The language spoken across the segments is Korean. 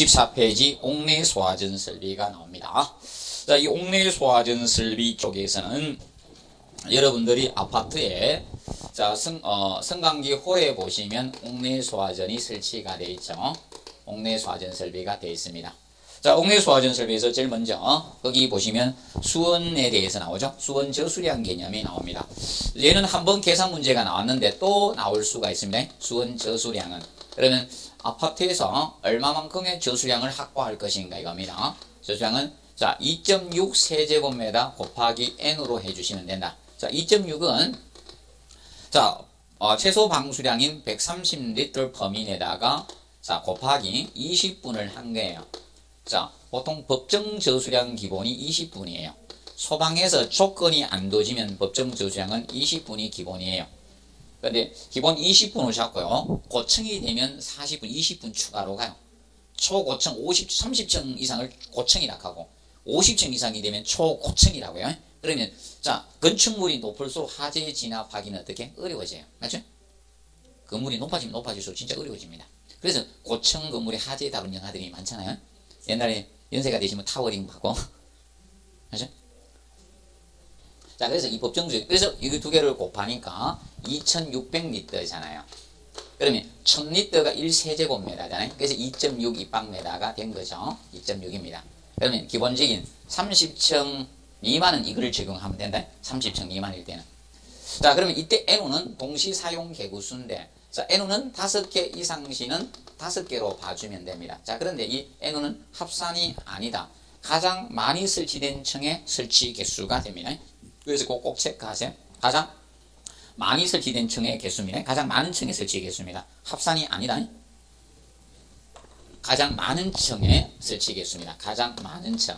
14페이지 옥내 소화전 설비가 나옵니다. 자, 이 옥내 소화전 설비 쪽에서는 여러분들이 아파트에 자, 승강기 홀에 보시면 옥내 소화전이 설치가 되어 있죠. 옥내 소화전 설비가 되어 있습니다. 자, 옥내 소화전 설비에서 제일 먼저 거기 보시면 수원에 대해서 나오죠. 수원 저수량 개념이 나옵니다. 얘는 한번 계산 문제가 나왔는데 또 나올 수가 있습니다. 수원 저수량은 그러면 아파트에서 얼마만큼의 저수량을 확보할 것인가 이겁니다. 저수량은 자 2.6 세제곱미터 곱하기 n으로 해주시면 된다. 자 2.6은 자 최소 방수량인 130리터 퍼민에다가 자 곱하기 20분을 한 거예요. 자 보통 법정 저수량 기본이 20분이에요. 소방에서 조건이 안 도지면 법정 저수량은 20분이 기본이에요. 근데 기본 20분을 잡고요. 고층이 되면 40분, 20분 추가로 가요. 초고층 30층 이상을 고층이라고 하고 50층 이상이 되면 초고층이라고요. 그러면 자 건축물이 높을수록 화재 진압하기는 어떻게 어려워져요. 맞죠? 건물이 높아지면 높아질수록 진짜 어려워집니다. 그래서 고층 건물에 화재 다룬 영화들이 많잖아요. 옛날에 연세가 되시면 타워링 하고 맞죠? 자, 그래서 이 법정주의, 그래서 이 두 개를 곱하니까 2600리터잖아요. 그러면 1000리터가 1세제곱미터잖아요. 그래서 2.6 입방미터가 된 거죠. 2.6입니다. 그러면 기본적인 30층 미만은 이거를 적용하면 된다. 30층 미만일 때는. 자, 그러면 이때 N호는 동시 사용 개구수인데, 자, N호는 5개 이상 시는 5개로 봐주면 됩니다. 자, 그런데 이 N호는 합산이 아니다. 가장 많이 설치된 층의 설치 개수가 됩니다. 그래서 꼭 체크하세요. 가장 많이 설치된 층의 개수입니다. 가장 많은 층의 설치 개수입니다. 합산이 아니다. 가장 많은 층의 설치 개수입니다. 가장 많은 층.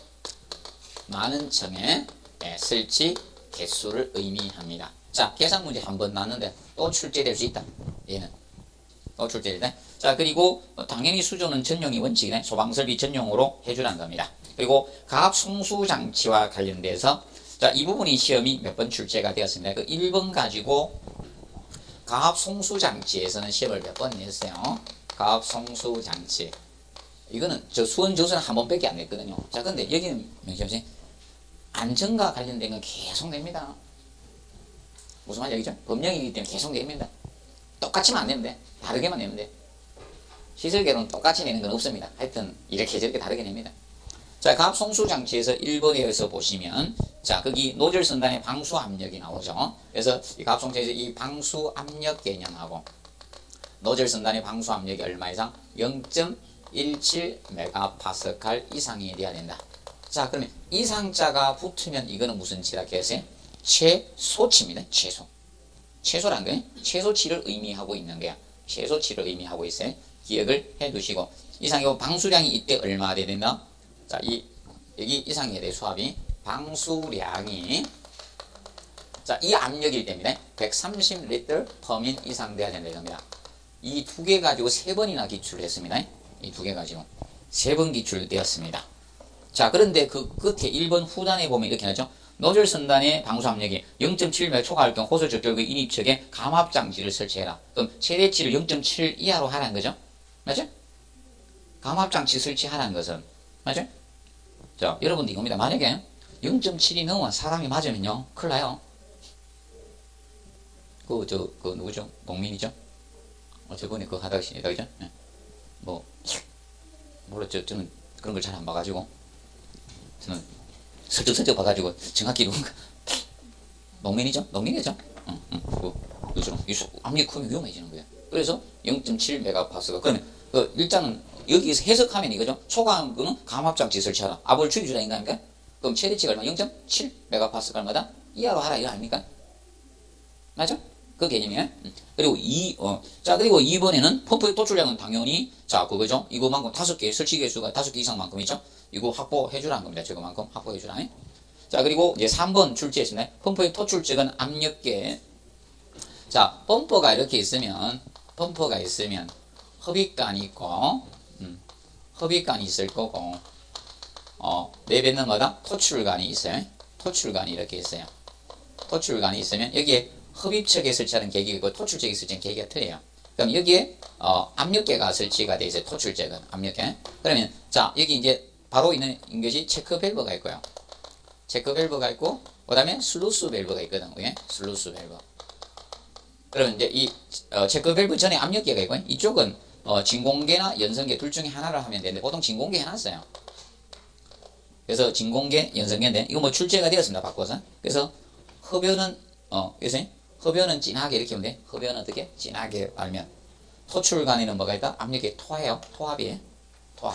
많은 층의 설치 개수를 의미합니다. 자, 계산 문제 한번 나왔는데 또 출제될 수 있다. 얘는 또 출제될 때. 자, 그리고 당연히 수조는 전용이 원칙이네. 소방설비 전용으로 해주라는 겁니다. 그리고 가압 송수 장치와 관련돼서 자, 이 부분이 시험이 몇 번 출제가 되었습니다. 그 1번 가지고 가압 송수 장치에서는 시험을 몇 번 냈어요. 가압 송수 장치. 이거는 저 수원 조사는 한 번밖에 안 냈거든요. 자, 근데 여기는 명시하세요. 안전과 관련된 건 계속 냅니다. 무슨 말인지 알겠죠? 법령이기 때문에 계속 냅니다. 똑같이만 안 내면 돼. 다르게만 내면 돼. 시설계로는 똑같이 내는 건 없습니다. 하여튼 이렇게 저렇게 다르게 냅니다. 자, 가압 송수 장치에서 1번에서 보시면 자, 거기 노즐 선단의 방수 압력이 나오죠. 그래서 이 가압 송수에서 이 방수 압력 개념하고 노즐 선단의 방수 압력이 얼마 이상 0.17 메가파스칼 이상이 돼야 된다. 자, 그러면 이상자가 붙으면 이거는 무슨 치라고 했어요? 최소치입니다. 최소. 최소란 거예요. 최소치를 의미하고 있는 거야. 최소치를 의미하고 있어요. 기억을 해 두시고 이상이고 방수량이 이때 얼마 돼야 된다? 자, 여기 이상에 대해 수압이 방수량이 자, 이 압력일 때입니다. 130리터 퍼민 이상 돼야 된다 이겁니다. 이 두 개 가지고 3번이나 기출을 했습니다. 이 두 개 가지고 3번 기출되었습니다. 자, 그런데 그 끝에 1번 후단에 보면 이렇게 나죠. 노즐 선단의 방수 압력이 0.7m 초과할 경우 호수 적절의 인입측에 감압 장치를 설치해라. 그럼 최대치를 0.7 이하로 하라는 거죠. 맞죠? 감압 장치 설치하라는 것은 맞죠? 자, 여러분들 이겁니다. 만약에 0.7이 넘으면 사람이 맞으면요, 큰일 나요. 그 누구죠? 농민이죠? 저번에 그거 하다가 시다, 그죠? 네. 몰랐죠. 저는 그런 걸 잘 안 봐가지고. 저는 슬쩍슬쩍 봐가지고 정확히 누군가. 농민이죠? 농민이죠? 누구죠? 압력이 크면 위험해지는 거예요. 그래서 0.7 메가파스가. 그러면 그 일단은 여기서 해석하면 이거죠. 초과한 거는 감압장치 설치하라. 압을 줄여주라 인가입니까? 그럼 최대치가 얼마? 0.7 메가파스칼마다 이하로 하라 이거 아닙니까? 맞죠? 그 개념이에요. 그리고 자, 그리고 2번에는 펌프의 토출량은 당연히 자, 그거죠. 이거만큼 5개 설치 개수가 5개 이상만큼 있죠. 이거 확보해주라는 겁니다. 저거만큼 확보해주라. 자, 그리고 이제 3번 출제했습니다. 펌프의 토출적은 압력계. 자, 펌프가 있으면 흡입관이 있고, 흡입관이 있을 거고, 내뱉는 거다 토출관이 있어요. 토출관이 이렇게 있어요. 토출관이 있으면 여기에 흡입측에 설치하는 계기가 있고 토출측에 설치하는 계기가 틀려요. 그럼 여기에 압력계가 설치가 돼 있어요. 토출제건 압력계. 그러면 자 여기 이제 바로 있는 것이 체크 밸브가 있고요. 체크 밸브가 있고 그다음에 슬루스 밸브가 있거든. 예? 슬루스 밸브. 그러면 이제 이 체크 밸브 전에 압력계가 있고 이쪽은 진공계나 연선계 둘 중에 하나를 하면 되는데 보통 진공계 해놨어요. 그래서 진공계, 연선계인데 이거 뭐 출제가 되었습니다. 바꿔서. 그래서 흡연은 그래서 흡연은 진하게 이렇게 하면 돼. 흡연은 어떻게? 진하게 알면 토출간에는 뭐가 있다? 압력계 토합이에요. 토합이에요. 토합.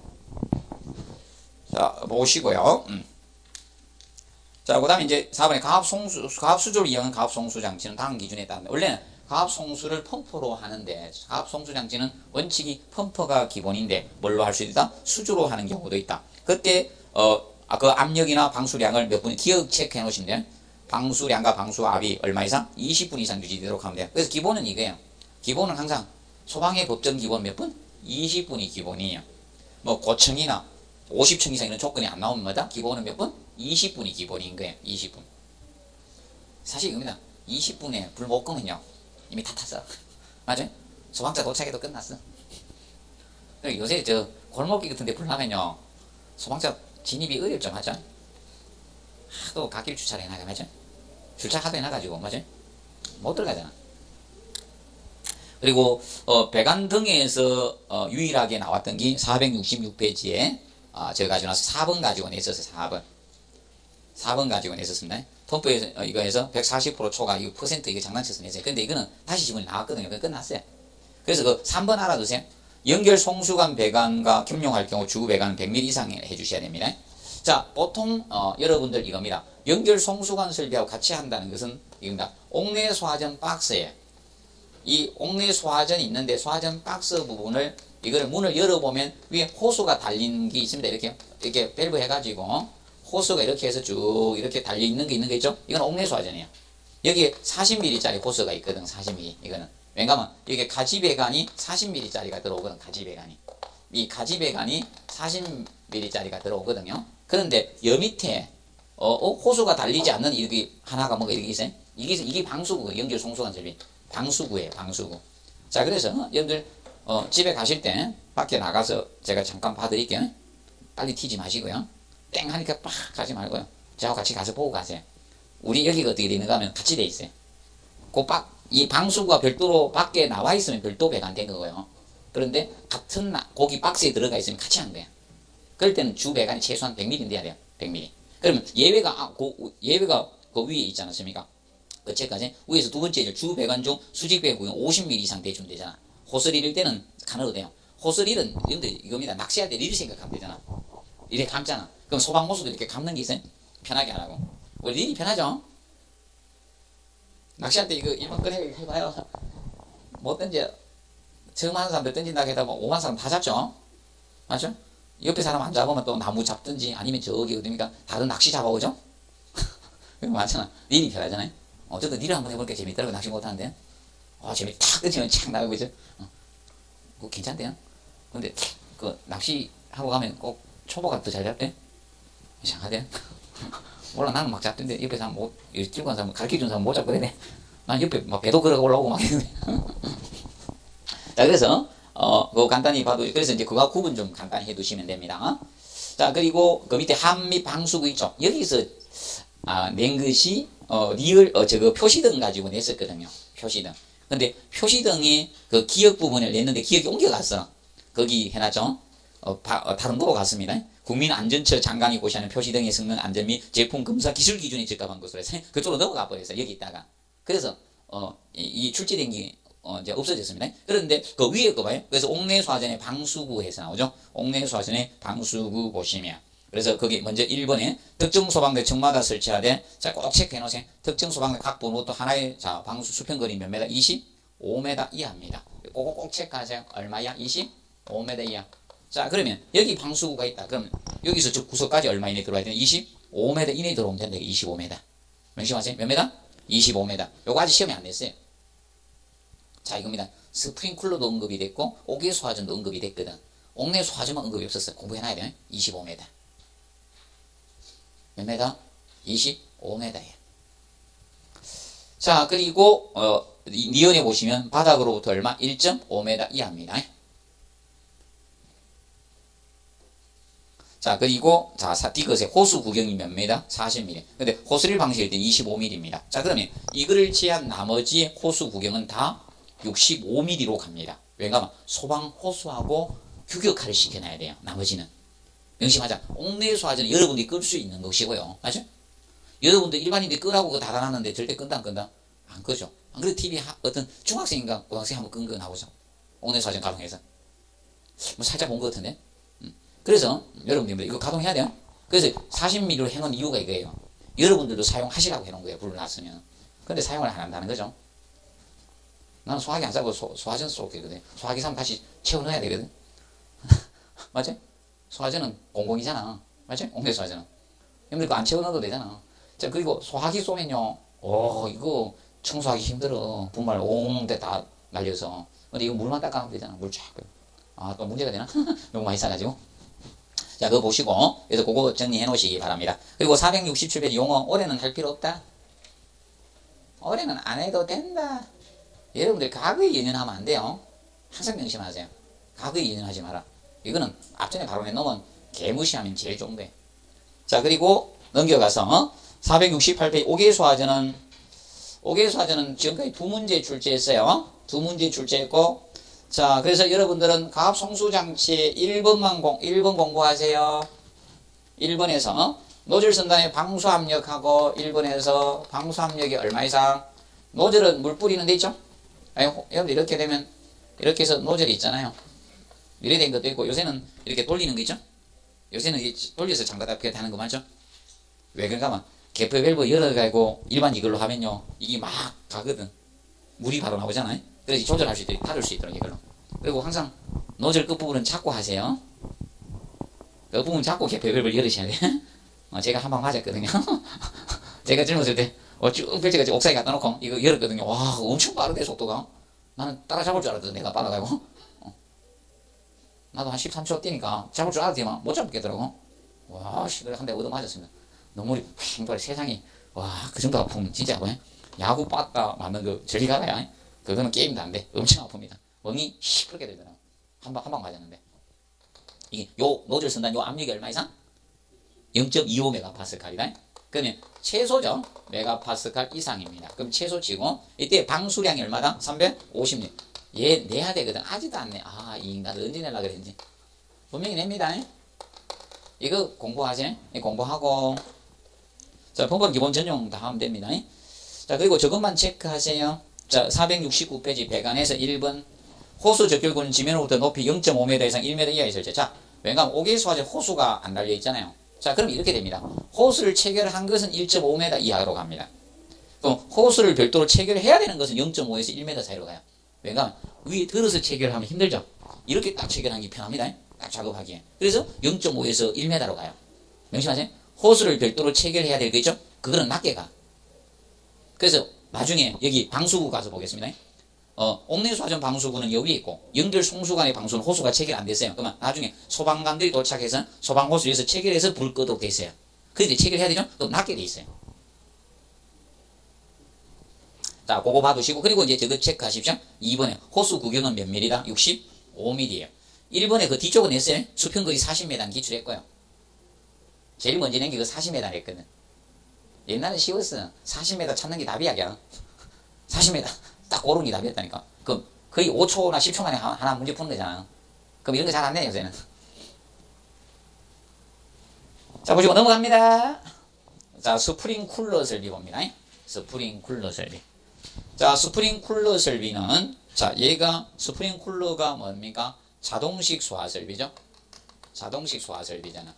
자 보시고요. 자, 그 다음에 이제 4번에 가압수조를 이용한 가압송수 장치는 다음 기준에 따릅니다. 원래는 가압송수를 펌프로 하는데, 가압송수 장치는 원칙이 펌프가 기본인데, 뭘로 할 수 있다? 수조로 하는 경우도 있다. 그때, 그 압력이나 방수량을 몇 분, 기억 체크해 놓으시면 돼요. 방수량과 방수압이 얼마 이상? 20분 이상 유지되도록 하면 돼요. 그래서 기본은 이거예요. 기본은 항상, 소방의 법정 기본 몇 분? 20분이 기본이에요. 뭐, 고층이나 50층 이상 이런 조건이 안 나오면 뭐다? 기본은 몇 분? 20분이 기본인 거예요. 20분. 사실 이겁니다. 20분에 불 못 끄면요. 이미 다 탔어. 맞아요? 소방차 도착해도 끝났어. 요새 저 골목길 같은 데 불 나면요. 소방차 진입이 어렵죠. 맞죠? 하도 갓길 주차를 해나가. 맞죠? 주차 하도 해놔가지고. 맞아요? 못 들어가잖아. 그리고 배관등에서 유일하게 나왔던 게 466페이지에 제가 가지고 나서 4번 가지고 냈었어요. 4번 가지고 냈었습니다. 펌프에서 이거에서 140% 초과 이거 퍼센트 이거 장난쳐서 냈어요. 근데 이거는 다시 지문이 나왔거든요. 그거 끝났어요. 그래서 그 3번 알아두세요. 연결 송수관 배관과 겸용할 경우 주 배관은 100mm 이상 해주셔야 됩니다. 자, 보통 여러분들 이겁니다. 연결 송수관 설비하고 같이 한다는 것은 이겁니다. 옥내 소화전 박스에 이 옥내 소화전이 있는데 소화전 박스 부분을 이거를 문을 열어보면 위에 호수가 달린 게 있습니다. 이렇게 밸브 해가지고 호수가 이렇게 해서 쭉 이렇게 달려있는 게 있는 거 있죠? 이건 옥내 소화전이에요. 여기에 40mm짜리 호수가 있거든. 40mm. 이거는. 왜냐면 여기 가지배관이 40mm짜리가 들어오거든. 가지배관이. 이 가지배관이 40mm짜리가 들어오거든요. 그런데 여 밑에 호수가 달리지 않는 이렇게 하나가 뭐가 이렇게 있어요? 이게 방수구, 연결 송수관 설비. 방수구예요. 방수구. 자, 그래서 여러분들 집에 가실 때 밖에 나가서 제가 잠깐 봐드릴게요. 빨리 튀지 마시고요. 땡 하니까 빡 가지 말고요. 저하고 같이 가서 보고 가세요. 우리 여기가 어떻게 되는가 하면 같이 돼 있어요. 이 방수구가 별도로 밖에 나와 있으면 별도 배관 된 거고요. 그런데 같은 거기 박스에 들어가 있으면 같이 한 거예요. 그럴 때는 주 배관이 최소한 100mm 돼야 돼요. 100mm. 그러면 예외가 그 위에 있지 않습니까? 그 책까지 위에서 두 번째 주 배관 중 수직 배관이 50mm 이상 대주면 되잖아. 호스 릴일 때는 가능도 돼요. 호스 릴은 이겁니다. 낚시할 때 릴 생각하면 되잖아. 이렇게 감잖아. 그럼 소방 호수도 이렇게 감는 게 있어요. 편하게 안 하고. 뭐 릴이 편하죠? 낚시할 때 이거 일반 꺼내 해봐요. 못 던져. 처음 하는 사람들 던진다고 해도 뭐 5만 사람 다 잡죠? 맞죠? 옆에 사람 안 잡으면 또 나무 잡든지 아니면 저기 어딥니까? 다른 낚시 잡아오죠? 그거 많잖아. 릴이 편하잖아요. 어쨌든 릴을 한번 해볼게. 재밌더라고. 낚시 못하는데. 재미 탁 던지면 착 나가고 있죠? 그거 괜찮대요. 근데 그 낚시하고 가면 꼭 초보가 더 잘 잡대? 이상하대? 몰라. 나는 막 잡던데 옆에 사람 들고 간 사람 가르쳐준 사람 못 잡거든. 난 옆에 막 배도 걸어 올라오고 막 이러는데. 자, 그래서 그거 간단히 봐도 그래서 이제 그거 구분 좀 간단히 해두시면 됩니다. 자, 그리고 그 밑에 함 및 방수구 있죠. 여기서 낸 것이 저거 표시등 가지고 냈었거든요. 표시등. 근데 표시등이 그 기억 부분을 냈는데 기억이 옮겨갔어. 거기 해놨죠. 다른 도로 갔습니다. 국민안전처 장관이 고시하는 표시등의 성능 안전 및 제품 검사 기술 기준에 적합한 것으로 해서 그쪽으로 넘어가 버렸어요. 여기 있다가. 그래서 이 출제된 게 이제 없어졌습니다. 그런데 그 위에 거 봐요. 그래서 옥내 소화전의 방수구에서 나오죠. 옥내 소화전의 방수구 보시면. 그래서 거기 먼저 1번에 특정 소방대 층마다 설치하되 자, 꼭 체크해 놓으세요. 특정 소방대 각 번호도 하나의 자, 방수 수평거리 몇 메다? 25m 이하입니다. 꼭 체크하세요. 얼마야? 25m 이하. 자, 그러면 여기 방수구가 있다. 그러면 여기서 저 구석까지 얼마 이내에 들어와야 되나? 25m 이내에 들어오면 된다. 25m. 명심하세요. 몇 메다? 25m. 요거 아직 시험에 안 냈어요. 자, 이겁니다. 스프링쿨러도 언급이 됐고 옥외 소화전도 언급이 됐거든. 옥내 소화전만 언급이 없었어요. 공부해놔야 돼요. 25m. 몇 m? 25m예요. 자, 그리고 니은에 보시면 바닥으로부터 얼마? 1.5m 이하입니다. 자, 그리고, 자, 디귿의 호수 구경이 몇 m? 40mm. 근데 호스릴 방식일 때는 25mm입니다. 자, 그러면 이거를 제한 나머지 호수 구경은 다 65mm로 갑니다. 왜냐면 소방 호수하고 규격화를 시켜놔야 돼요. 나머지는. 명심하자. 옥내수화전은 여러분들이 끌 수 있는 것이고요. 맞죠? 여러분들 일반인들이 끄라고 그거 달아놨는데 절대 끈다 안 끈다? 안 끄죠. 안 그래도 TV 어떤 중학생인가 고등학생 한번 끈 거 나오죠. 옥내수화전 가동해서. 뭐 살짝 본 것 같은데? 그래서 여러분들 이거 가동해야 돼요. 그래서 40mm로 해놓은 이유가 이거예요. 여러분들도 사용하시라고 해놓은 거예요. 불을 놨으면. 근데 사용을 안 한다는 거죠. 나는 소화기 안 싸고 소화전 쏘거든. 소화기 사면 다시 채워 넣어야 되거든. 맞지? 소화전은 공공이잖아. 맞지? 옥내 소화전은. 여러분들 그거 안 채워 넣어도 되잖아. 자, 그리고 소화기 쏘면요. 이거 청소하기 힘들어. 분말 옹대 다 날려서. 근데 이거 물만 닦아하면 되잖아. 물 쫙. 또 문제가 되나? 너무 많이 싸가지고. 자, 그거 보시고, 그래서 그거 정리해 놓으시기 바랍니다. 그리고 467페이지 용어, 올해는 할 필요 없다. 올해는 안 해도 된다. 여러분들 과거에 연연하면 안 돼요. 항상 명심하세요. 과거에 연연하지 마라. 이거는 앞전에 바로 내놓으면 개무시하면 제일 좋은데. 자, 그리고 넘겨가서 468페이지 오개수화전은 지금까지 두 문제 출제했어요. 두 문제 출제했고, 자, 그래서 여러분들은 가압 송수장치 1번 공부하세요. 1번에서 노즐 선단의 방수압력하고 1번에서 방수압력이 얼마 이상? 노즐은 물 뿌리는 데 있죠? 여러분들 이렇게 되면 이렇게 해서 노즐이 있잖아요. 이래 된 것도 있고 요새는 이렇게 돌리는 거 있죠? 요새는 돌려서 장갑답게 하는 거 맞죠? 왜 그런가 하면 개표 밸브 열어가지고 일반 이걸로 하면요 이게 막 가거든. 물이 바로 나오잖아요. 그래서 조절할 수 있도록 다룰 수 있도록 이걸로. 그리고 항상 노즐 끝부분은 잡고 하세요. 그 부분 잡고 개표 밸브를 열으셔야 돼. 제가 한 방 맞았거든요. 제가 젊었을 때 쭉 펼쳐가지고 옥상에 갖다 놓고 이거 열었거든요. 와, 엄청 빠르대 속도가. 나는 따라잡을 줄 알았거든. 내가 빨라가지고. 나도 한 13초 뛰니까 잡을 줄 알았지만 못 잡겠더라고. 와, 그래 한 대 얻어 맞았습니다. 눈물이 팽팽 세상이. 와, 그 정도 아프면 진짜 아파요. 야구 빠따 맞는 거 저리 가라야. 그거는 게임도 안 돼. 엄청 아픕니다. 멍이 시끄럽게 되더라고. 한 방 맞았는데. 이게 요 노즐 선단 요 압력이 얼마 이상? 0.25메가파스칼이다. 그러면 최소죠. 메가파스칼 이상입니다. 그럼 최소치고 이때 방수량이 얼마다? 350리. 얘 내야 되거든. 아직도 안 내. 이 인간을 언제 내려고 그랬는지. 분명히 냅니다. 이거 공부하지? 공부하고. 자, 번번 기본 전용 다 하면 됩니다. 자, 그리고 저것만 체크하세요. 자, 469페이지 배관에서 1번. 호수 적결구는 지면으로부터 높이 0.5m 이상 1m 이하에 설치. 자, 왜냐하면 오개수화재 호수가 안 달려 있잖아요. 자, 그럼 이렇게 됩니다. 호수를 체결한 것은 1.5m 이하로 갑니다. 그럼 호수를 별도로 체결해야 되는 것은 0.5에서 1m 사이로 가요. 왜냐하면 위에 들어서 체결하면 힘들죠. 이렇게 딱 체결하는 게 편합니다. 딱 작업하기에. 그래서 0.5에서 1m로 가요. 명심하세요. 호수를 별도로 체결해야 될 거 있죠? 그거는 낮게 가. 그래서 나중에 여기 방수구 가서 보겠습니다. 옥내수화전 방수구는 여기 있고 연결 송수관의 방수는 호수가 체결 안 됐어요. 그러면 나중에 소방관들이 도착해서 소방호수에서 체결해서 불 끄도록 돼 있어요. 그런데 체결해야 되죠? 또 낮게 돼 있어요. 자, 그거 봐두시고 그리고 이제 저거 체크하십시오. 2번에 호수 구경은 몇 mm다? 65mm예요. 1번에 그 뒤쪽은 냈어요. 수평거리 40m는 기출했고요. 제일 먼저 낸 게 그 40m 했거든. 옛날에 쉬웠어. 40m 찾는 게 답이야, 그냥. 40m. 딱 고른 게 답이었다니까. 그럼 거의 5초나 10초 만에 하나 문제 푸는 거잖아. 그럼 이런 거 잘 안 내, 요새는. 자, 보시고 넘어갑니다. 자, 스프링 쿨러 설비 봅니다. 스프링 쿨러 설비. 자, 스프링 쿨러 설비는, 자, 얘가, 스프링 쿨러가 뭡니까? 자동식 소화 설비죠? 자동식 소화 설비잖아.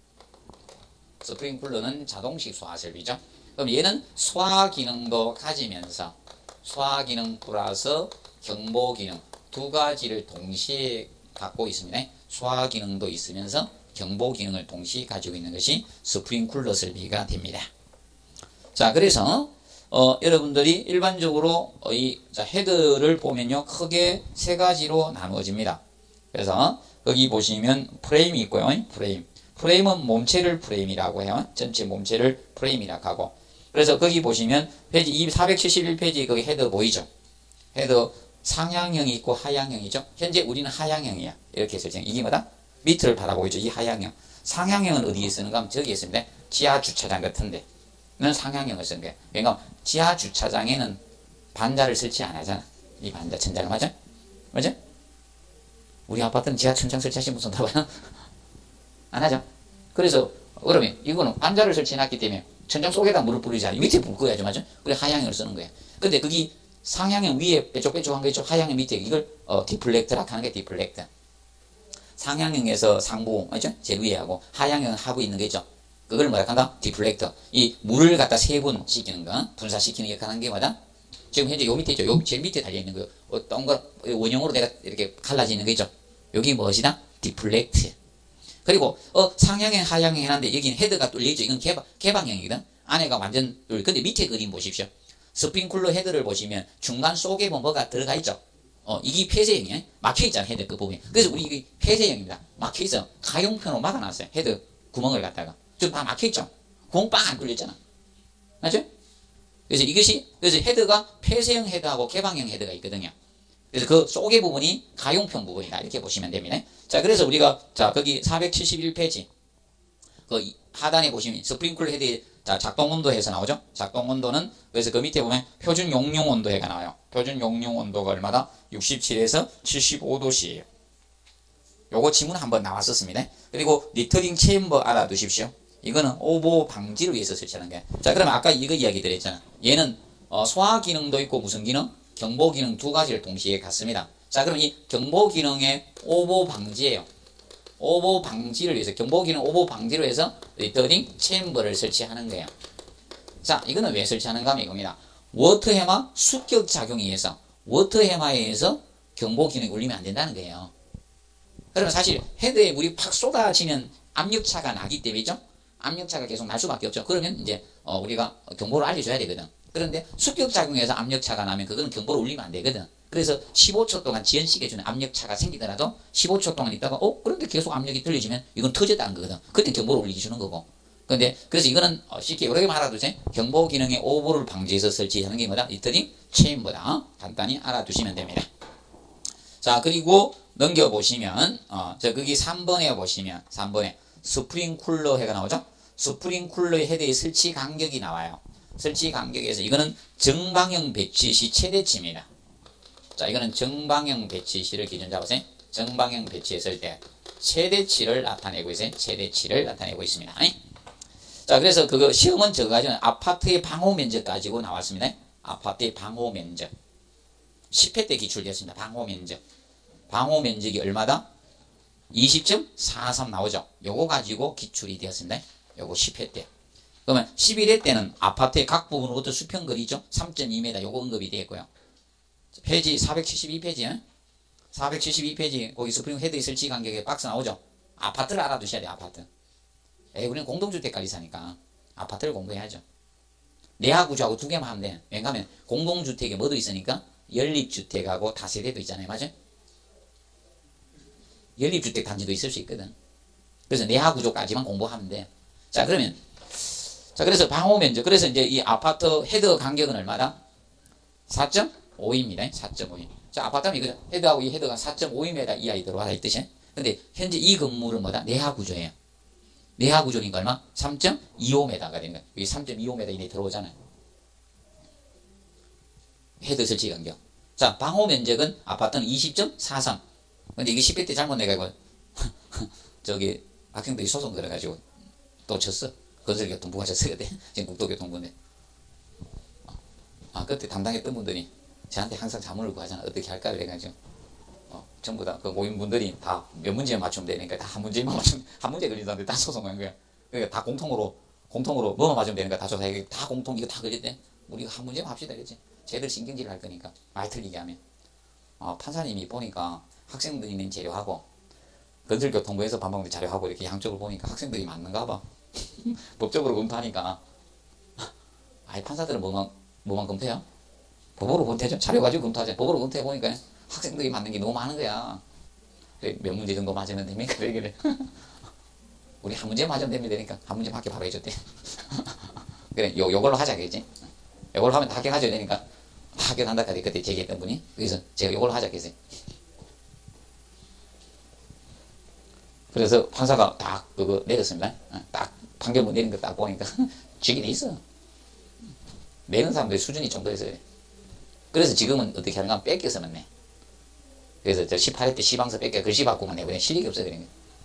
스프링 쿨러는 자동식 소화 설비죠? 그럼 얘는 소화 기능도 가지면서, 소화 기능 플러스 경보 기능 두 가지를 동시에 갖고 있습니다. 소화 기능도 있으면서 경보 기능을 동시에 가지고 있는 것이 스프링 쿨러 설비가 됩니다. 자, 그래서 여러분들이 일반적으로 이 헤드를 보면요 크게 세 가지로 나누어집니다. 그래서 거기 보시면 프레임이 있고요. 프레임은 몸체를 프레임이라고 해요. 전체 몸체를 프레임이라고 하고. 그래서 거기 보시면 페이지 471페이지 거기 헤드 보이죠? 헤더 상향형이 있고 하향형이죠. 현재 우리는 하향형이야. 이렇게 설정. 이게 뭐다? 밑을 바라보고 있죠. 이 하향형. 상향형은 어디에 쓰는가 하면 저기에 있습니다. 지하 주차장 같은데. 는 상향형을 쓰는 거야. 그러니까 지하 주차장에는 반자를 설치 안 하잖아. 이 반자 천장을 맞아? 맞아? 우리 아파트는 지하 천장 설치하신 분 손 들어봐요. 안 하죠. 그래서 그러면 이거는 반자를 설치해놨기 때문에 천장 속에다 물을 뿌리지 않아. 밑에 불 꺼야죠. 맞아? 그래 하향형을 쓰는 거야. 근데 그게 상향형 위에 빼쪽빼쪽한 거 있죠. 하향형 밑에 이걸 디플렉트라고 하는 게 디플렉트. 상향형에서 상부 맞죠? 제일 위에 하고 하향형 하부 있는 거 있죠. 그걸 뭐라 한다? 디플렉터. 이 물을 갖다 세분 시키는 거, 분사시키는 게 하는 게 뭐다? 지금 현재 요 밑에 있죠. 요 제일 밑에 달려 있는 거, 어떤 거 원형으로 내가 이렇게 갈라져 있는 거 있죠. 여기 무엇이다? 디플렉트. 그리고 상향형, 하향형 해놨는데 여기는 헤드가 뚫려 있죠. 이건 개방형이거든. 안에가 완전 근데 밑에 그림 보십시오. 스프링쿨러 헤드를 보시면 중간 속에 뭐가 들어가 있죠. 이게 폐쇄형이에요. 막혀있잖아, 헤드 그 부분이. 그래서 우리 이게 폐쇄형입니다. 막혀있어. 가용편으로 막아놨어요. 헤드 구멍을 갖다가. 좀 다 막혀있죠. 구멍 빵 안 뚫렸잖아. 맞죠? 그래서 이것이, 그래서 헤드가 폐쇄형 헤드하고 개방형 헤드가 있거든요. 그래서 그 속의 부분이 가용편 부분이다. 이렇게 보시면 됩니다. 자, 그래서 우리가, 자, 거기 471페이지. 그 하단에 보시면 스프링클러 헤드의 자, 작동 온도에서 나오죠? 작동 온도는, 그래서 그 밑에 보면 표준 용융 온도해가 나와요. 표준 용융 온도가 얼마다? 67에서 75도씨예요. 요거 지문 한번 나왔었습니다. 그리고 니터링 체인버 알아두십시오. 이거는 오보 방지를 위해서 설치하는 거야. 자, 그러면 아까 이거 이야기 드렸잖아. 얘는 소화 기능도 있고 무슨 기능? 경보 기능 두 가지를 동시에 갖습니다. 자, 그럼 이 경보 기능의 오보 방지예요. 오보 방지를 위해서, 경보 기능 오보 방지를 위해서 리터링 체인버를 설치하는 거예요. 자, 이거는 왜 설치하는가 하면 이겁니다. 워터 해마 수격 작용에 의해서, 워터 해마에 의해서 경보 기능이 울리면 안 된다는 거예요. 그러면 사실 헤드에 물이 팍 쏟아지면 압력차가 나기 때문이죠. 압력차가 계속 날 수밖에 없죠. 그러면 이제 우리가 경보를 알려줘야 되거든. 그런데 수격 작용에서 압력차가 나면 그거는 경보를 울리면 안 되거든. 그래서 15초 동안 지연시켜주는 압력차가 생기더라도 15초 동안 있다가 그런데 계속 압력이 들려지면 이건 터졌다는 거거든. 그때 경보를 울리게 주는 거고. 근데 그래서 이거는 쉽게 이렇게 말아두세요. 경보 기능의 오보를 방지해서 설치하는 게 뭐다? 리터링 체인버다. 간단히 알아두시면 됩니다. 자, 그리고 넘겨보시면 저 거기 3번에 보시면 3번에 스프링 쿨러 해가 나오죠. 스프링 쿨러의 헤드의 설치 간격이 나와요. 설치 간격에서 이거는 정방형 배치 시 최대치입니다. 자, 이거는 정방형 배치 시를 기준 잡으세요. 정방형 배치했을 때 최대치를 나타내고 있어요. 최대치를 나타내고 있습니다. 자, 그래서 그거 시험은 저거 가지고 아파트의 방호 면적 가지고 나왔습니다. 아파트의 방호 면적 10회 때 기출되었습니다. 방호 면적. 방호 면적이 얼마다? 20.43 나오죠. 요거 가지고 기출이 되었습니다. 요거 10회 때. 그러면 11회 때는 아파트의 각 부분으로부터 수평거리죠. 3.2m 요거 언급이 되었고요. 페이지 472페이지 472페이지 거기 스프링 헤드 설치 간격에 박스 나오죠. 아파트를 알아두셔야 돼요. 아파트. 우리는 공동주택까지 사니까 아파트를 공부해야죠. 내하 구조하고 두 개만 하면 돼. 왜냐하면 공동주택에 뭐도 있으니까 연립주택하고 다세대도 있잖아요. 맞아요? 연립주택 단지도 있을 수 있거든. 그래서 내하 구조까지만 공부하면 돼. 자, 그러면 자, 그래서 방호 면적. 그래서 이제 이 아파트 헤드 간격은 얼마다? 4.5입니다. 4.5. 자, 아파트면 이거 헤드하고 이 헤드가 4.5m 이하에 들어와라 이 뜻이에요. 근데 현재 이 건물은 뭐다? 내하 구조예요. 내하 구조니까 얼마? 3.25m가 되는 거야. 여기 3.25m 이내에 들어오잖아요. 헤드 설치 간격. 자, 방호 면적은 아파트는 20.43. 근데 이게 10회 때 잘못 내가지고 저기 학생들이 소송 걸어가지고 또 쳤어. 건설교통부가 쳤거든. 지금 국도교통부인데. 그때 담당했던 분들이 저한테 항상 자문을 구하잖아. 어떻게 할까 그래가지고 전부 다 그 모임분들이 다 몇 문제만 맞추면 되니까 다 한 문제만 맞추면 한 문제 걸리던데 다 소송한 거야. 그러니까 다 공통으로 뭐만 맞으면 되니까 다 조사해. 다 공통 이거 다 걸렸대. 우리가 한 문제만 합시다 그랬지. 쟤들 신경질을 할 거니까 말 틀리게 하면. 판사님이 보니까 학생들이 낸 재료하고 건설교통부에서 반박된 자료하고 이렇게 양쪽을 보니까 학생들이 맞는가 봐. 법적으로 검토하니까 판사들은 뭐만 검토해요? 법으로 검토하죠. 자료 가지고 검토하죠. 법으로 검토해 보니까 학생들이 맞는 게 너무 많은 거야. 그래, 몇 문제 정도 맞으면 됩니까? 그래. 우리 한 문제 맞으면 되면 되니까 한 문제 합격 바로 해줬대. 그래, 요걸로 하자 그랬지. 요걸로 하면 다 합격하셔야 되니까 파견한다 카대 그때 제기했던 분이. 그래서 제가 이걸 하자 했어요. 그래서 판사가 딱 그거 내렸습니다. 딱 판결문 내린 거 딱 보니까 쥐긴 있어. 내는 사람들의 수준이 좀 더 있어요. 그래서 지금은 어떻게 하는가 뺏겨서는 내. 그래서 저 18회 때 시방서 뺏겨 글씨 바꾸면 내고 실력이 없어요. 그런 게.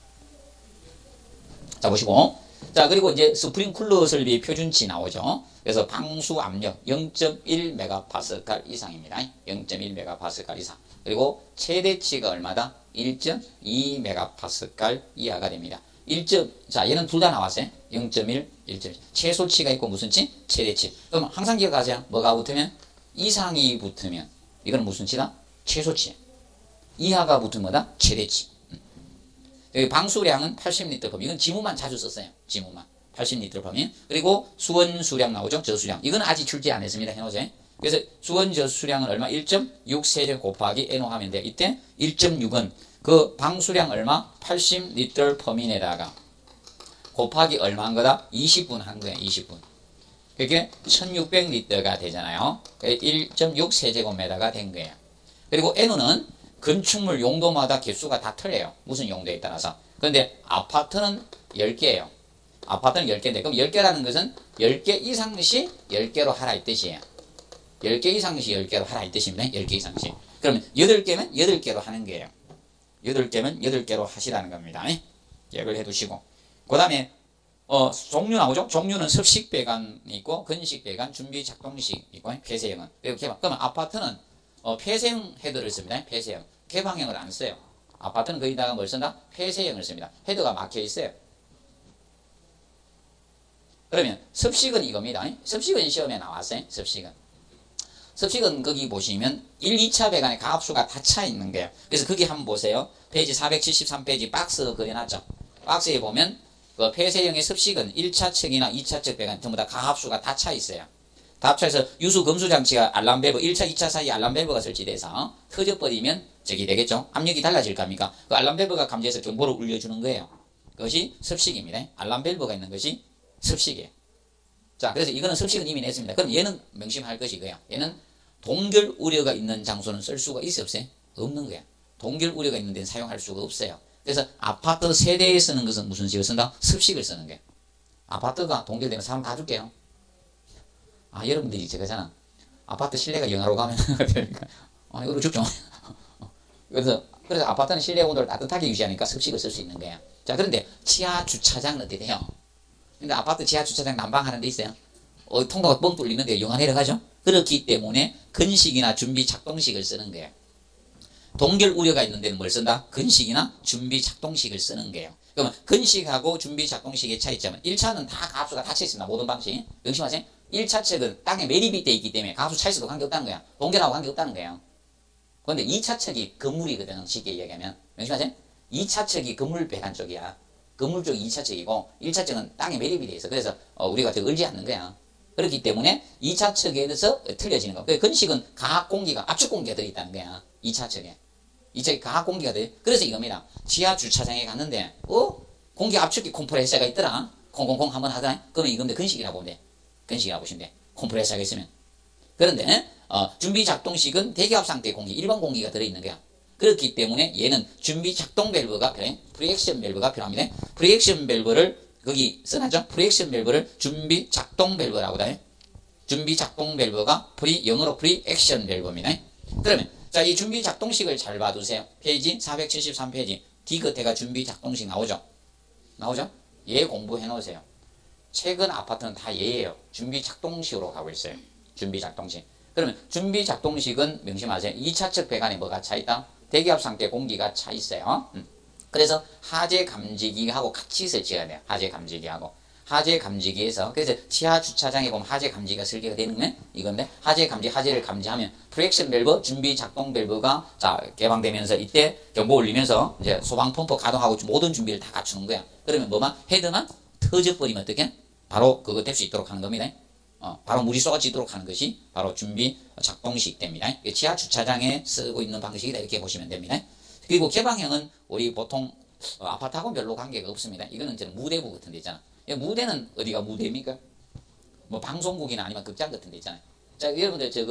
자 보시고. 자 그리고 이제 스프링쿨러 설비 표준치 나오죠. 그래서 방수 압력 0.1메가파스칼 이상입니다. 0.1메가파스칼 이상. 그리고 최대치가 얼마다? 1.2메가파스칼 이하가 됩니다. 자 얘는 둘 다 나왔어요. 0.1, 1.1. 최소치가 있고 무슨 치? 최대치. 그럼 항상 기억하세요. 뭐가 붙으면? 이상이 붙으면 이거는 무슨 치다? 최소치. 이하가 붙으면 뭐다? 최대치. 여기 방수량은 80리터 범위. 이건 지문만 자주 썼어요. 지문만. 80리터 범위. 그리고 수원 수량 나오죠. 저수량. 이건 아직 출제 안 했습니다. 해놓으세요. 그래서 수원 저수량은 얼마? 1.6세제 곱하기 NO 하면 돼요. 이때 1.6은 그 방수량 얼마? 80리터 범위에다가 곱하기 얼마 한 거다? 20분 한 거예요. 20분. 그게 1600리터가 되잖아요. 1.6세제곱미터가 된 거예요. 그리고 NO는 건축물 용도마다 개수가 다 틀려요. 무슨 용도에 따라서. 그런데 아파트는 10개예요. 아파트는 10개인데 그럼 10개라는 것은 10개 이상씩 10개로 하라 이 뜻이에요. 10개 이상씩 10개로 하라 이 뜻입니다. 10개 이상씩. 그러면 8개면 8개로 하는 거예요. 8개면 8개로 하시라는 겁니다. 기억을 해두시고. 그 다음에 종류 나오죠? 종류는 습식 배관이 있고 건식 배관, 준비 작동식 있고 폐쇄형은. 그리고 개방. 그러면 아파트는 폐쇄형 헤더를 씁니다. 폐쇄형. 개방형을 안 써요. 아파트는 거기다가 뭘 쓴다? 폐쇄형을 씁니다. 헤더가 막혀 있어요. 그러면 습식은 이겁니다. 습식은 시험에 나왔어요. 습식은 거기 보시면 1, 2차 배관의 가압수가 다 차 있는 거예요. 그래서 거기 한번 보세요. 페이지 473페이지 박스 그려놨죠. 박스에 보면 그 폐쇄형의 습식은 1차 측이나 2차 측 배관 전부 다 가압수가 다 차 있어요. 다 합쳐서 유수 검수 장치가 알람 밸브 1차 2차 사이에 알람 밸브가 설치돼서 터져버리면 저기 되겠죠. 압력이 달라질 겁니까? 그 알람 밸브가 감지해서 정보를 울려주는 거예요. 그것이 습식입니다. 알람 밸브가 있는 것이 습식이에요. 자, 그래서 이거는 습식은 이미 냈습니다. 그럼 얘는 명심할 것이 이거야. 얘는 동결 우려가 있는 장소는 쓸 수가 있어요, 없어요? 없는 거야. 동결 우려가 있는 데는 사용할 수가 없어요. 그래서 아파트 세대에 쓰는 것은 무슨 식을 쓴다? 습식을 쓰는 거예요. 아파트가 동결되면 사람 다 죽게요. 여러분들이 저거잖아. 아파트 실내가 영하로 가면 이거로 죽죠. 그래서 아파트는 실내 온도를 따뜻하게 유지하니까 습식을 쓸 수 있는 거야. 자, 그런데 지하 주차장은 어떻게 돼요? 근데 아파트 지하 주차장 난방하는 데 있어요. 통로가 뻥 뚫리는데 영하 내려가죠. 그렇기 때문에 건식이나 준비 작동식을 쓰는 거예요. 동결 우려가 있는 데는 뭘 쓴다? 건식이나 준비 작동식을 쓰는 거예요. 그러면 건식하고 준비 작동식의 차이점은 1차는 다 가압수가 닫혀 있습니다. 모든 방식. 명심하세요. 1차 측은 땅에 매립이 되어 있기 때문에 가압수 차있어도 관계없다는 거야. 동결하고 관계없다는 거예요. 그런데 2차 측이 건물이거든. 쉽게 이야기하면. 명심하세요. 2차 측이 건물 배관 쪽이야. 건물 쪽이 2차 측이고 1차 측은 땅에 매립이 되어 있어. 그래서 우리가 저 을지 않는 거야. 그렇기 때문에 2차 측에 대해서 틀려지는 거. 건식은 가압 공기가 압축 공기가 들어있다는 거야. 2차 측에. 2차에 가압 공기가 들어. 그래서 이겁니다. 지하 주차장에 갔는데 공기 압축기 컴프레서가 있더라. 콩콩콩 한번 하더라. 그러면 이건데 건식이라고 보면 돼. 건식이라고 보시면 돼. 컴프레서가 있으면. 그런데 준비 작동식은 대기압 상태의 공기, 일반 공기가 들어있는 거야. 그렇기 때문에 얘는 준비 작동 밸브가 필요해. 프리액션 밸브가 필요합니다. 프리액션 밸브를 거기 써놨죠? 프리액션 밸브를 준비 작동 밸브라고 해. 준비 작동 밸브가 영어로 프리액션 밸브입니다. 그러면 자, 이 준비 작동식을 잘 봐두세요. 페이지 473페이지 D 끝에가 준비 작동식 나오죠? 나오죠? 얘 공부해 놓으세요. 최근 아파트는 다 얘예요. 준비 작동식으로 가고 있어요. 준비 작동식. 그러면 준비 작동식은 명심하세요. 2차 측 배관에 뭐가 차 있다? 대기압 상태 공기가 차 있어요. 그래서 하재 감지기하고 같이 설치해야 돼요. 하재 감지기하고. 하재 감지기에서 그래서 지하 주차장에 보면 하재 감지기가 설계가 되는 게 이건데 하재를 감지하면 프리액션 밸브, 준비 작동 밸브가 자 개방되면서 이때 경보 울리면서 이제 소방 펌프 가동하고 모든 준비를 다 갖추는 거야. 그러면 뭐만 헤드만 터져버리면 어떻게? 바로 그거 될 수 있도록 하는 겁니다. 바로 물이 쏟아지도록 하는 것이 바로 준비 작동식 됩니다. 지하 주차장에 쓰고 있는 방식이다 이렇게 보시면 됩니다. 그리고 개방형은 우리 보통 아파트하고는 별로 관계가 없습니다. 이거는 저는 무대부 같은 데 있잖아. 무대는 어디가 무대입니까? 뭐 방송국이나 아니면 극장 같은 데 있잖아요. 자, 여러분들 저거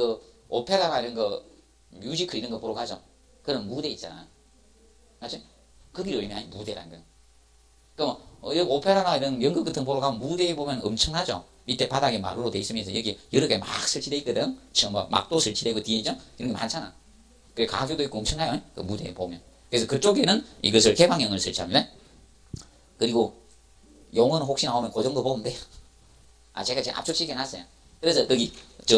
오페라나 이런 거, 뮤지컬 이런 거 보러 가죠. 그런 무대 있잖아. 맞지? 거기를 의미하는 무대라는 거. 그럼 여기 오페라나 이런 연극 같은 거 보러 가면 무대에 보면 엄청나죠. 밑에 바닥에 마루로 돼 있으면서 여기 여러 개 막 설치돼 있거든. 뭐 막도 설치되고 뒤에죠. 이런 게 많잖아. 그 가교도 있고 엄청나요. 그 무대에 보면. 그래서 그쪽에는 이것을 개방형을 설치합니다. 그리고 용어는 혹시 나오면 그 정도 보면 돼요. 제가 지금 압축시켜 놨어요. 그래서 거기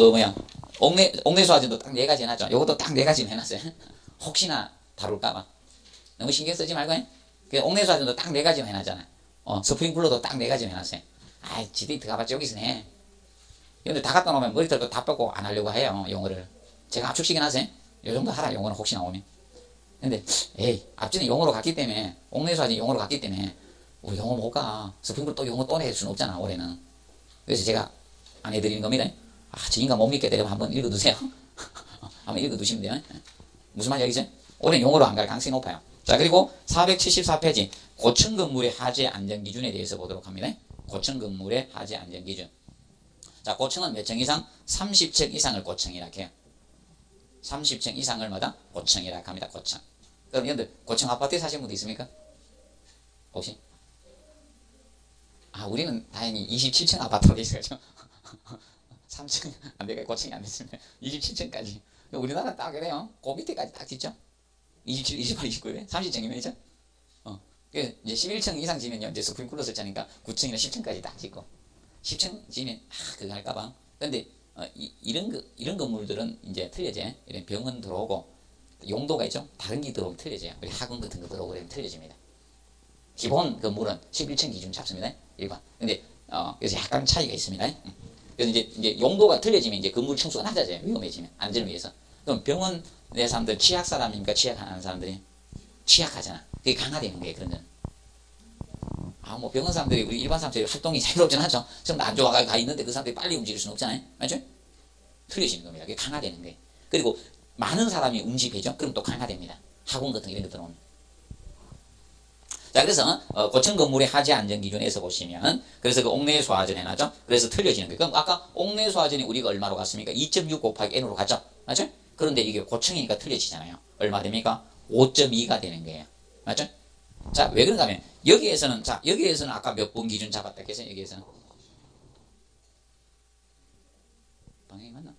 옥내수화전도 딱 4가지 해놨죠. 요것도 딱 4가지 해놨어요. 혹시나 다룰까봐. 너무 신경 쓰지 말고 해. 옥내수화전도 딱 4가지 해놨잖아. 스프링쿨러도 딱 4가지 해놨어요. 지들이 들어가봤자 여기서 해. 근데 다 갖다 놓으면 머리털도 다 뻗고 안 하려고 해요. 용어를. 제가 압축시켜 놨어요. 요 정도 하라. 용어는 혹시 나오면. 근데 앞전에 용어로 갔기 때문에 옥내수화전 용어로 갔기 때문에 우리 영어 못 가. 스프링쿨러 또 용어 또 낼 수는 없잖아. 올해는. 그래서 제가 안 해드리는 겁니다. 저 인간 못 믿게 되면 한번 읽어두세요. 한번 읽어두시면 돼요. 무슨 말인지 알겠어요? 올해는 용어로 안 갈 가능성이 높아요. 자, 그리고 474페이지 고층 건물의 하재 안전 기준에 대해서 보도록 합니다. 고층 건물의 하재 안전 기준. 자, 고층은 몇 층 이상? 30층 이상을 고층이라 해요. 30층 이상을 마다 고층이라 합니다. 고층. 그럼 여러분들 고층 아파트에 사시는 분도 있습니까? 혹시? 우리는 다행히 27층 아파트로 돼 있어요. 3층 안 되고 고층이 안 됐습니다. 27층까지. 우리나라 딱 그래요. 그 밑에까지 딱 짓죠. 27, 28, 29에 30층이면 이죠. 이제 11층 이상 지면요. 이제 스프링쿨러 설치하니까 9층이나 10층까지 딱 짓고 10층 지면 그거 할까봐. 근데 이런 건물들은 이제 틀려져요. 이런 병원 들어오고 용도가 있죠. 다른 게 들어오면 틀려져요. 우리 학원 같은 거 들어오고 그러면 틀려집니다. 기본 건물은 11층 기준 잡습니다. 일반. 근데 그래서 약간 차이가 있습니다. 그래서 이제 용도가 틀려지면 이제 건물 층수가 낮아져요. 위험해지면 안전을 위해서. 그럼 병원 내 사람들 취약 사람입니까? 취약 안 하는 사람들이 취약하잖아. 그게 강화되는 거예요. 그런 건. 뭐 병원 사람들이 우리 일반 사람들이 활동이 자유롭진 않죠. 좀 안 좋아가 가 있는데 그 사람들이 빨리 움직일 수는 없잖아요. 맞죠? 틀려지는 겁니다. 그게 강화되는 거예요. 그리고 많은 사람이 응집해죠. 그럼 또 강화됩니다. 학원 같은 이런 데 들어오면. 자, 그래서 고층 건물의 하재 안전 기준에서 보시면 그래서 그 옥내 소화전 해놨죠. 그래서 틀려지는 거예요. 그럼 아까 옥내 소화전이 우리가 얼마로 갔습니까? 2.6 곱하기 n으로 갔죠. 맞죠? 그런데 이게 고층이니까 틀려지잖아요. 얼마 됩니까? 5.2가 되는 거예요. 맞죠? 자, 왜 그런가 하면 여기에서는 아까 몇 분 기준 잡았다 했어요? 여기에서는 방향이 맞나?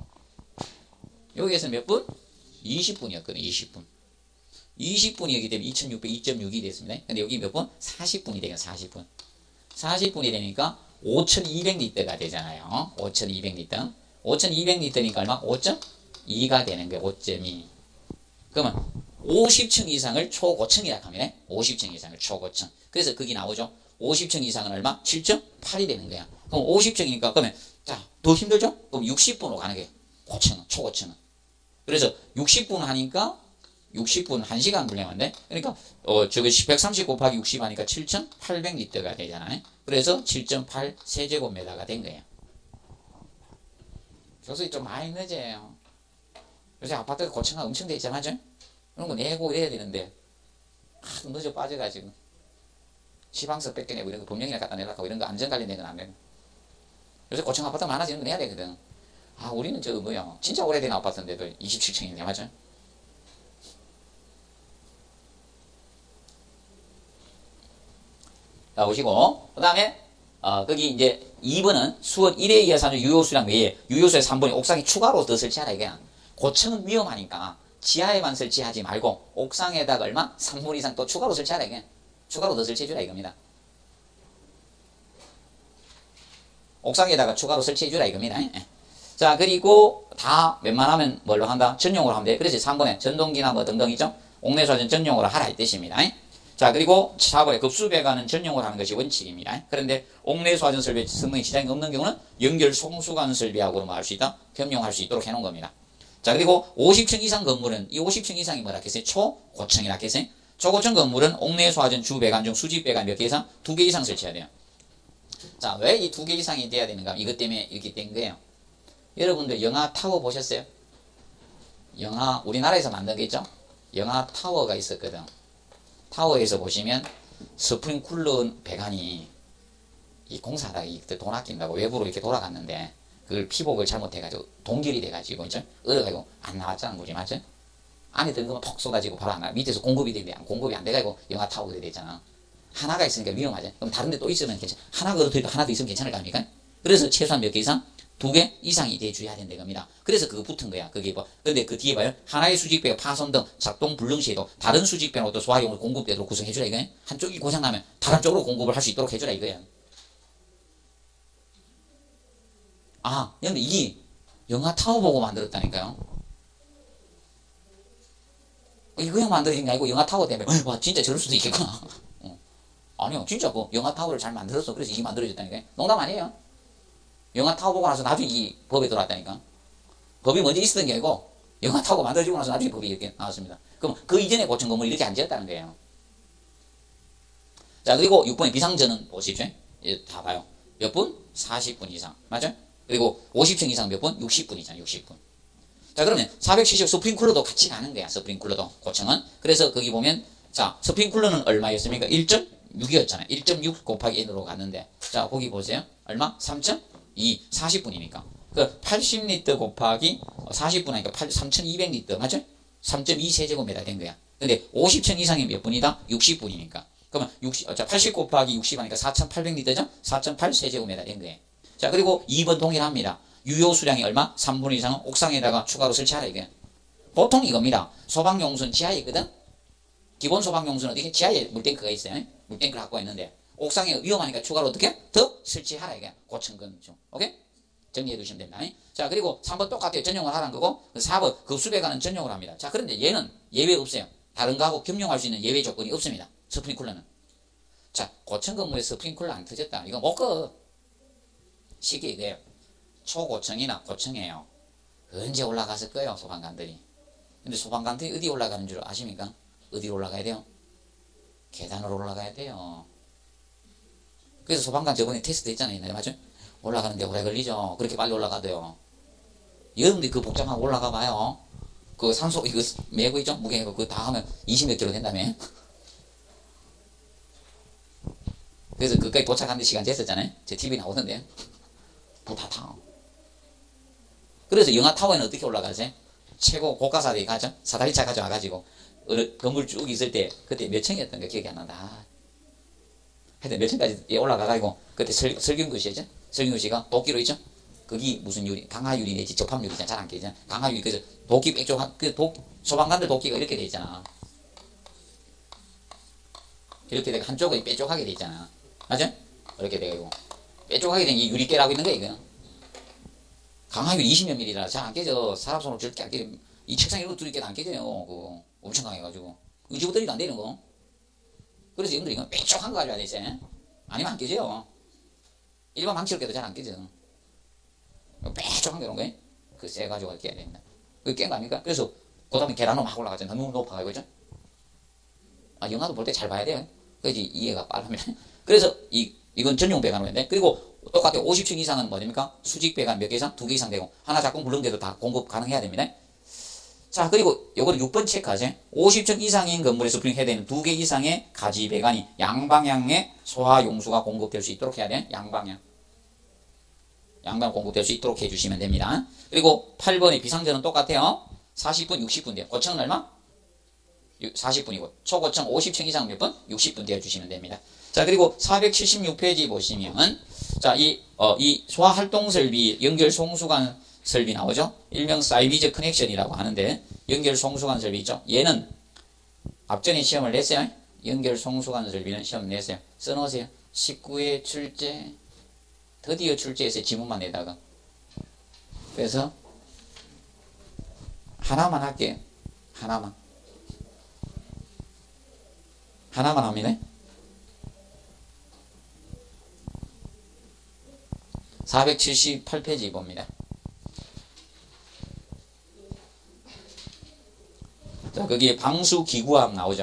여기에서 몇 분? 20분이었거든요. 20분. 20분이기 때문에 2600, 2.6이 됐습니다. 근데 여기 몇 분? 40분이 되겠네. 40분. 40분이 되니까 5200리터가 되잖아요. 5200리터. 5200리터니까 얼마? 5.2가 되는 거예요. 5.2. 그러면 50층 이상을 초고층이라고 합니다. 50층 이상을 초고층. 그래서 거기 나오죠. 50층 이상은 얼마? 7.8이 되는 거야. 그럼 50층이니까 그러면 더 힘들죠? 그럼 60분으로 가는 거예요. 고층은, 초고층은. 그래서 60분 하니까 60분 1시간 분량인데 그러니까 저거 130 곱하기 60 하니까 7,800리터가 되잖아요. 그래서 7.8 세제곱미터가 된 거예요. 교수님 좀 많이 늦어요. 요새 아파트가 고층화 엄청 돼 있잖아요. 맞죠? 그런 거 내고 이래야 되는데 늦어 빠져가지고 시방서 뺏겨내고 이런 거 법령이나 갖다 내려고 이런 거 안전 관련된 건 안 되고 요새 고층 아파트 많아지는 거 내야 되거든. 우리는 진짜 오래된 아파트인데도 27층이냐 맞죠? 자, 보시고, 그 다음에, 거기 이제 2번은 수원 1회 이하 산주 유효수량 외에 유효수의 3번이 옥상에 추가로 더 설치하라 이거야. 고층은 위험하니까 지하에만 설치하지 말고 옥상에다가 얼마? 3분 이상 또 추가로 설치하라 이거야. 추가로 더 설치해주라 이겁니다. 옥상에다가 추가로 설치해주라 이겁니다. 자, 그리고 다 웬만하면 뭘로 한다? 전용으로 하면 돼. 그래서 3번에 전동기나 뭐 등등 있죠? 옥내수화전 전용으로 하라 이 뜻입니다. 자, 그리고 4번에 급수배관은 전용으로 하는 것이 원칙입니다. 그런데 옥내수화전 설비에 성능이 지장이 없는 경우는 연결 송수관 설비하고는 뭐 할 수 있다? 겸용할 수 있도록 해놓은 겁니다. 자, 그리고 50층 이상 건물은 이 50층 이상이 뭐라 했어요? 초고층이라 했어요. 초고층 건물은 옥내수화전 주배관 중 수직배관 몇 개 이상? 2개 이상 설치해야 돼요. 자, 왜 이 2개 이상이 돼야 되는가? 이것 때문에 이렇게 된 거예요. 여러분들 영화 타워 보셨어요? 영화 우리나라에서 만든 게 있죠? 영화 타워가 있었거든. 타워에서 보시면 스프링쿨러 배관이 이 공사하다가 돈 아낀다고 외부로 이렇게 돌아갔는데 그걸 피복을 잘못해가지고 동결이 돼가지고 이제 얼어가지고 안 나왔잖아 물이 맞죠? 안에 든 거만 톡 쏟아지고 바로 안 나. 밑에서 공급이 되는데 공급이 안 돼가지고 영하 타고 그래 되잖아. 하나가 있으니까 위험하죠. 그럼 다른 데 또 있으면 괜찮아. 하나가 얼어도 하나 더 있으면 괜찮을 거 아닙니까? 그래서 최소한 몇 개 이상? 2개 이상이 돼줘야 된다 겁니다. 그래서 그거 붙은 거야. 그게 뭐. 근데 그 뒤에 봐요. 하나의 수직배가 파손 등 작동 불능 시에도 다른 수직배로도 소화용을 공급되도록 구성해주라 이거예요. 한쪽이 고장나면 다른 쪽으로 공급을 할 수 있도록 해주라 이거예요. 아, 근데 이게 영화 타워 보고 만들었다니까요. 이거 그냥 만들어진 게 아니고 영화 타워 때문에 와 진짜 저럴 수도 있겠구나. 아니요 진짜 그 영화 타워를 잘 만들었어. 그래서 이게 만들어졌다니까요. 농담 아니에요. 영화 타워 보고 나서 나중에 이 법에 들어왔다니까. 법이 먼저 있었던 게 아니고 영화 타워가 만들어지고 나서 나중에 법이 이렇게 나왔습니다. 그럼 그 이전에 고친 건물이 이렇게 안 지었다는 거예요. 자 그리고 6번의 비상전은 보십시오. 다 봐요. 몇 분? 40분 이상 맞죠? 그리고 50층 이상 몇 분? 60분 이상 60분. 자 그러면 470 스프링쿨러도 같이 가는 거야. 스프링쿨러도 고층은. 그래서 거기 보면 자 스프링쿨러는 얼마였습니까? 1.6이었잖아요 1.6 곱하기 n으로 갔는데 자 거기 보세요. 얼마? 3.2 40분이니까 그 80리터 곱하기 40분 하니까 3200리터 맞죠? 3.2 세제곱미터 된 거야. 근데 50층 이상이 몇 분이다? 60분이니까 그러면 80 곱하기 60 하니까 4800리터죠? 4.8 세제곱미터 된 거예요. 자 그리고 2번 동일합니다. 유효 수량이 얼마? 3분의 이상은 옥상에다가 추가로 설치하라 이게. 보통 이겁니다. 소방용수는 지하에 있거든. 기본 소방용수는 어떻게 지하에 물탱크가 있어요. 물탱크를 갖고 있는데 옥상에 위험하니까 추가로 어떻게 더 설치하라 이게. 고층 건축. 오케이? 정리해 두시면 됩니다. 자 그리고 3번 똑같아요. 전용을 하라는 거고 4번 급수배 가는 전용을 합니다. 자 그런데 얘는 예외 없어요. 다른 거하고 겸용할 수 있는 예외 조건이 없습니다. 스프링쿨러는. 자 고층 건물에 스프링쿨러 안 터졌다. 이거 못 꺼. 쉽게 이거예요. 초고층이나 고층이에요. 언제 올라갔을 거예요 소방관들이. 근데 소방관들이 어디 올라가는 줄 아십니까? 어디로 올라가야 돼요? 계단으로 올라가야 돼요. 그래서 소방관 저번에 테스트 했잖아요. 맞죠? 올라가는데 오래 걸리죠. 그렇게 빨리 올라가도요. 여러분들이 그 복잡하게 올라가 봐요. 그 산소 이거 메고 있죠? 무게 그거 다 하면 20몇 킬로 된다며. 그래서 그까지 도착하는데 시간 쟀었잖아요. 제 TV 나오던데요. 부타타. 그래서 영화 타워에는 어떻게 올라가지? 최고 고가사들이 가죠? 사다리차 가져와가지고 건물 쭉 있을 때 그때 몇 층이었던 가 기억이 안 난다. 하여튼 몇 층까지 올라가가지고 그때 설경구시였죠? 설경구시가 도끼로 있죠? 거기 무슨 유리, 강화유리 내지 접합유리잖아. 잘 안 깨지잖아. 강화유리 그래서 도끼 빽쪽 소방관들 도끼가 이렇게 돼 있잖아. 이렇게 되고 한쪽은 뾰족하게 돼 있잖아. 맞아? 이렇게 돼가지고 뾰족하게 된 이 유리깨라고 있는 거야 이거. 강화유리 20몇 밀리라 잘 안 깨져. 사람 손으로 절대 안 깨져. 이 책상 이런 거 두리깨도 안 깨져요. 그거 엄청 강해가지고 의지부터리도 안 되는 거. 그래서 여러분들 이건 뾰족한 거 가져야 돼 이제. 아니면 안 깨져요. 일반 망치로 깨도 잘 안 깨져. 뾰족한 게 이런 거예요. 그 세 가지고 깨야 됩니다. 그게 깬 거 아닙니까? 그래서 그 다음에 계단으로 막 올라가잖아. 너무 높아가지고 그죠? 아 영화도 볼 때 잘 봐야 돼요. 그래야지 이해가 빠릅니다. 그래서 이건 전용 배관호인데 그리고 똑같아요. 50층 이상은 뭐됩니까? 수직 배관 몇 개 이상? 2개 이상 되고 하나 작동 불능돼도 다 공급 가능해야 됩니다. 자 그리고 요거는 6번 체크하세요. 50층 이상인 건물에 스프링 헤드에는 2개 이상의 가지 배관이 양방향의 소화 용수가 공급될 수 있도록 해야 돼요. 양방향 공급될 수 있도록 해주시면 됩니다. 그리고 8번의 비상전은 똑같아요. 40분 60분 돼요. 고층은 얼마? 40분이고 초고층 50층 이상 몇 분? 60분 되어주시면 됩니다. 자 그리고 476페이지 보시면 자 이 소화활동설비 연결 송수관 설비 나오죠. 일명 사이비즈 커넥션이라고 하는데 연결 송수관 설비 있죠. 얘는 앞전에 시험을 냈어요. 연결 송수관 설비는 시험 냈어요. 써놓으세요. 19회 출제 드디어 출제해서 지문만 내다가 그래서 하나만 할게요. 하나만 합니다. 478페이지 봅니다. 자, 거기에 방수기구함 나오죠?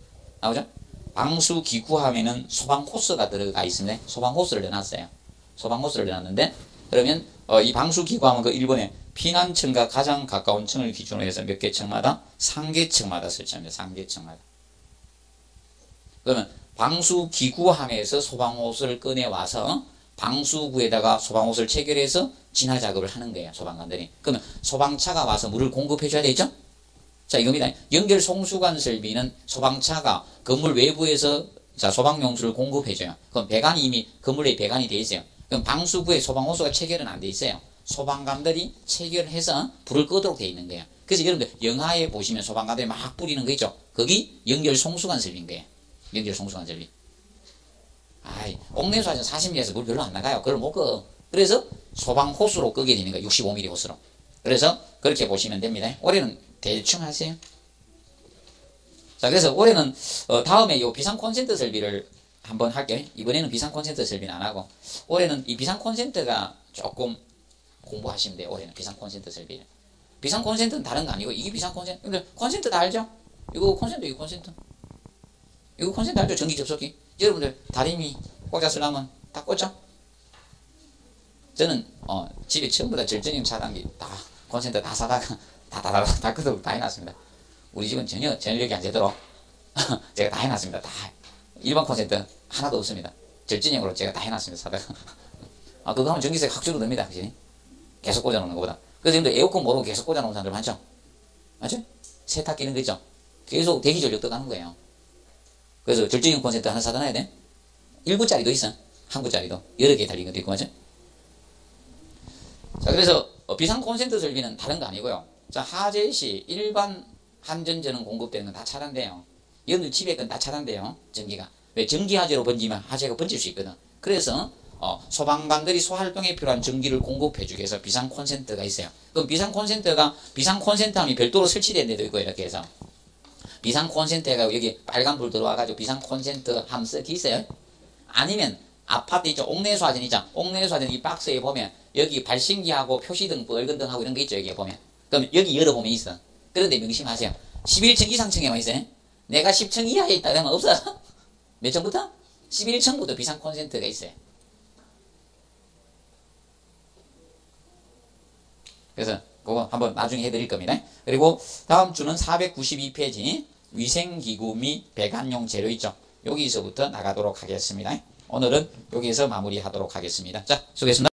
방수기구함에는 소방호스가 들어가 있습니다. 소방호스를 넣어놨어요. 소방호스를 넣어놨는데, 그러면, 이 방수기구함은 그 일본의 피난층과 가장 가까운 층을 기준으로 해서 몇 개 층마다? 3개 층마다 설치합니다. 3개 층마다. 그러면, 방수기구함에서 소방호스를 꺼내와서 방수구에다가 소방호스를 체결해서 진화 작업을 하는 거예요. 소방관들이. 그러면 소방차가 와서 물을 공급해 줘야 되죠. 자, 이겁니다. 연결 송수관 설비는 소방차가 건물 외부에서 자, 소방용수를 공급해 줘요. 그럼 배관이 이미 건물에 배관이 돼 있어요. 그럼 방수구에 소방호수가 체결은 안 돼 있어요. 소방관들이 체결해서 불을 끄도록 돼 있는 거예요. 그래서 여러분들 영화에 보시면 소방관들이 막 뿌리는 거 있죠. 거기 연결 송수관 설비인 거예요. 연결 송수관 설비. 아이, 옥내수화전 40mm에서 물 별로 안 나가요. 그걸 못 끄. 그래서 소방호수로 끄게 되는 거예요. 65mm 호수로. 그래서 그렇게 보시면 됩니다. 올해는 대충 하세요. 자, 그래서 올해는 다음에 요 비상 콘센트 설비를 한번 할게요. 이번에는 비상 콘센트 설비는 안 하고 올해는 이 비상 콘센트가 조금 공부하시면 돼요. 올해는 비상 콘센트 설비를. 비상 콘센트는 다른 거 아니고 이게 비상 콘센트. 근데 콘센트 다 알죠? 이거 콘센트, 이거 콘센트. 이거 콘센트 알죠? 전기 접속기. 여러분들 다리미 꽂아 쓰려면 다 꽂죠? 저는 집에 전부 다 절전형 차단기 다 콘센트 다 사다가 다 끄덕 다 해놨습니다. 우리 집은 전혀 전력이 안 되도록 제가 다 해놨습니다. 다 일반 콘센트 하나도 없습니다. 절전형으로 제가 다 해놨습니다. 사다가 그거 하면 전기세 확 줄어듭니다. 그치? 계속 꽂아놓는 것보다. 그래서 여러분들 에어컨 모르고 계속 꽂아놓은 사람들 많죠? 맞죠? 세탁 기는 거 있죠? 계속 대기 전력 떠가는 거예요. 그래서 절전형 콘센트 하나 사다 놔야 돼. 1구짜리도 있어. 한 구짜리도. 여러 개 달린 것도 있고, 맞죠? 자, 그래서 비상 콘센트 설비는 다른 거 아니고요. 자, 하재 시 일반 한전전원 공급되는 건 다 차단돼요. 여러분들 집에 건 다 차단돼요. 전기가. 왜? 전기 하재로 번지면 하재가 번질 수 있거든. 그래서 소방관들이 소활동에 필요한 전기를 공급해주기 위해서 비상 콘센트가 있어요. 그럼 비상 콘센트가 비상 콘센트 함이 별도로 설치된 데도 있고 이렇게 해서 비상 콘센트가 여기 빨간 불 들어와가지고 비상 콘센트 함 쓰기 있어요. 아니면 아파트 있죠. 옥내수화전 있죠. 옥내수화전 이 박스에 보면 여기 발신기하고 표시등, 빨간등하고 이런 거 있죠. 여기에 보면. 그럼 여기 열어보면 있어. 그런데 명심하세요. 11층 이상층에만 있어요. 내가 10층 이하에 있다 그러면 없어. 몇 층부터? 11층부터 비상 콘센트가 있어요. 그래서 그거 한번 나중에 해드릴 겁니다. 그리고 다음 주는 492페이지 위생기구 및 배관용 재료 있죠. 여기서부터 나가도록 하겠습니다. 오늘은 여기서 마무리하도록 하겠습니다. 자, 수고했습니다.